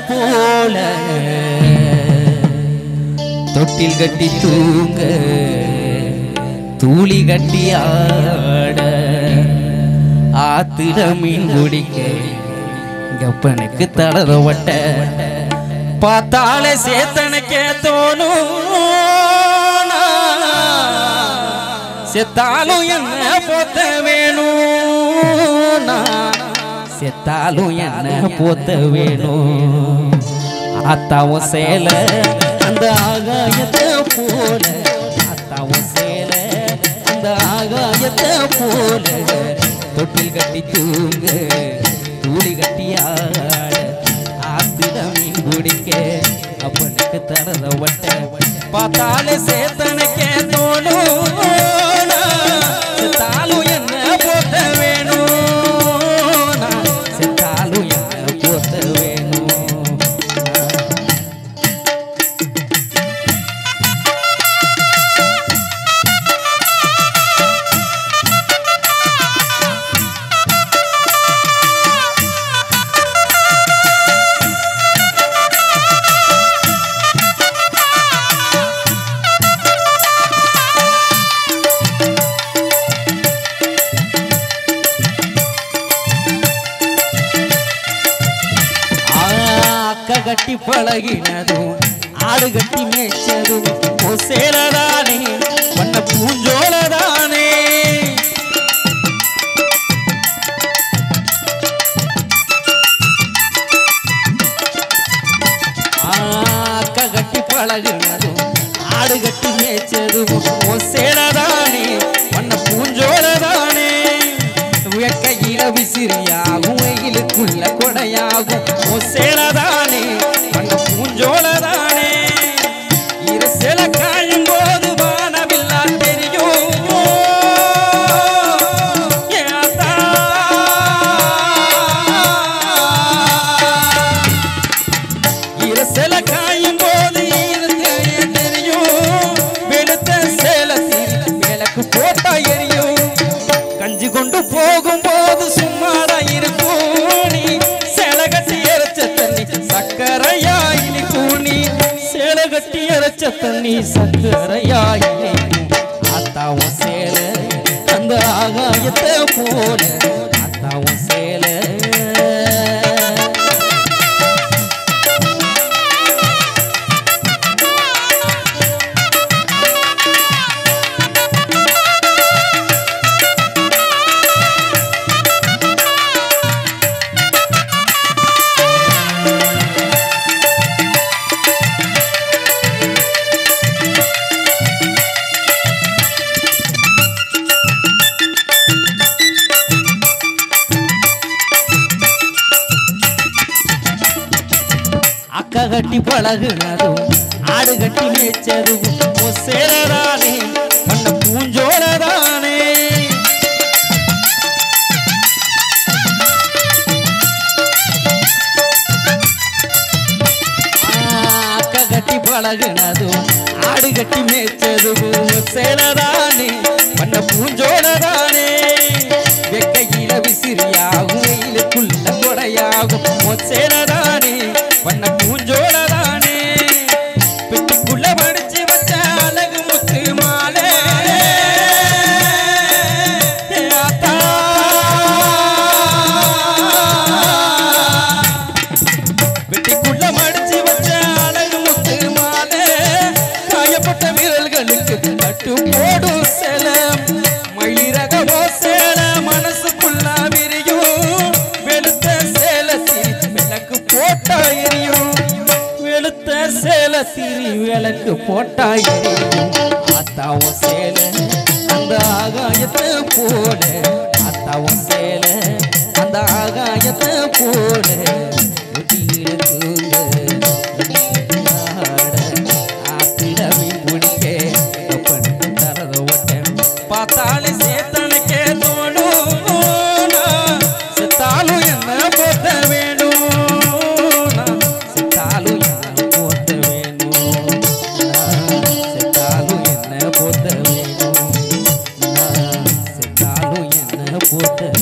போல தொட்டில் கட்டி தூங்க தூளி கட்டி ஆட ஆத்திர மீன் குடிக்க கப்பனுக்கு தடத வட்ட பார்த்தாலே சேத்தனுக்கே தோணும் செத்தாலும் என்ன போத்த வேணும் செத்தாலும் என்ன போத்த வேணும் ஆத்தாவும் சேல அந்த ஆகாயத்தை போல ஆத்தாவும் சேல அந்த ஆகாயத்தை போல தொட்டில் கட்டி தூங்க தூளி கட்டி ஆட ஆத்திர மீன் குடிக்க அப்பனுக்கு தரத வட்ட பார்த்தாலே சேத்தனுக்கே தோணும் செத்தாலும் என்ன போத்த வேணும் செத்தாலும் என்ன போத்த வேணும் கட்டி பழகினதும் ஆடு கட்டி மேய்ச்சதும் சேலதானே பண்ண பூஞ்சோலதானே அக்கா கட்டி பழகினதும் ஆடு கட்டி மேய்ச்சதும் சேலதானே பண்ண பூஞ்சோலதானே கையில விசிறியாகும் வெயிலுக்குள்ள கொடையாகும் சேலதானே பண்ண பூஞ்சோலதானே இரு சில காயும் போது வானவில்லா தெரியும் இரு சில காயும் போது தெரியும் வெளுத்த சேல விளக்கு போட்டா எரியும் கஞ்சி கொண்டு போகும் போது சும்மாடா இருக்கும் நீ சேலை கட்டி அரைச்ச தண்ணி சக்கரையாயினி கூனி சேலை கட்டி அரைச்ச தண்ணி சக்கரையாயினி ஆத்தாவும் சேல அந்த ஆகாயத்தை போல ஆத்தாவும் சேல அக்கா கட்டி பழகுனதும் ஆடு கட்டி மேய்ச்சதும் சேலதானே பண்ண பூஞ்சோலதானே அக்கா கட்டி பழகுனதும் ஆடு கட்டி மேய்ச்சதும் சேலதானே பண்ண பூஞ்சோலதானே வெக்கையில விசிறியாகும் வெயிலுக்குள்ள கொடையாகும் சேலதானே பண்ண பூஞ்சோலதானே பெட்டிக்குள்ள மடிச்சு வச்ச அழகு முத்து மாலை பெட்டிக்குள்ள மடிச்சு வச்ச அழகு முத்து மாலை காயப்பட்ட விரல்களுக்கு கட்டு போடும் சேல மயிரகமோ சேல மனசுக்குள்ள விரியும் வெளுத்த சேல விளக்கு போட்டா எரியும் வெளுத்த சேல திரி விளக்கு போட்டா எரியும் ஆத்தாவும் சேல அந்த ஆகாயத்தை போல ஆத்தாவும் சேல அந்த ஆகாயத்தை போல பார்த்தாலே சேத்தனுக்கே தோணும் செத்தாலும் என்ன போத்த வேணும் செத்தாலும் என்ன போத்த வேணும் செத்தாலும் என்ன போத்த வேணும் செத்தாலும் என்ன போத்த